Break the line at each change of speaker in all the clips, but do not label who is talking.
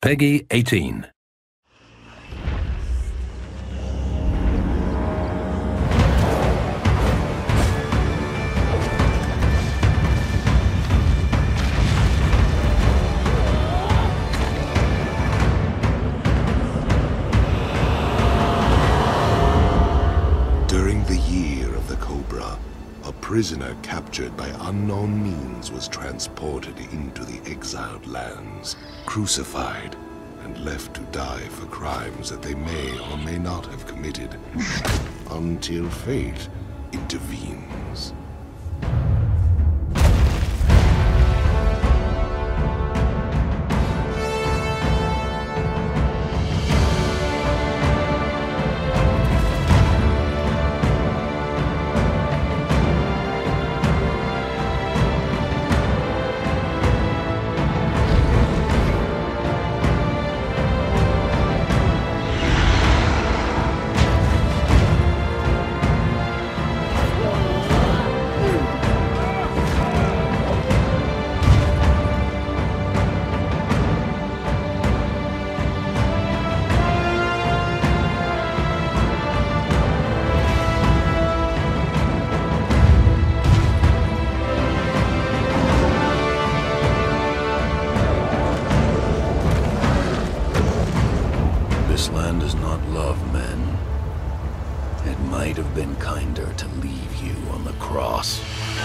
Peggy 18.
During the year of the Cobra, a prisoner captured by unknown means was transported into the exiled lands, crucified, and left to die for crimes that they may or may not have committed, until fate intervenes.
This land does not love men. It might have been kinder to leave you on the cross.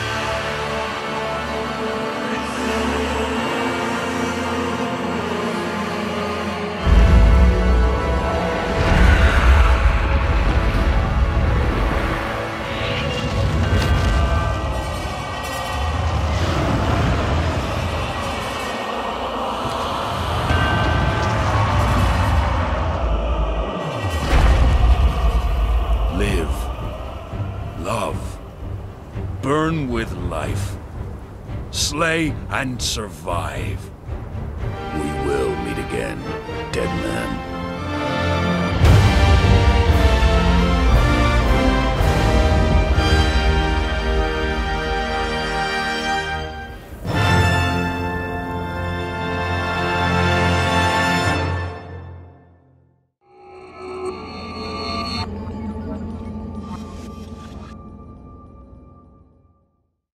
Live, love, burn with life, slay and survive. We will meet again, dead man.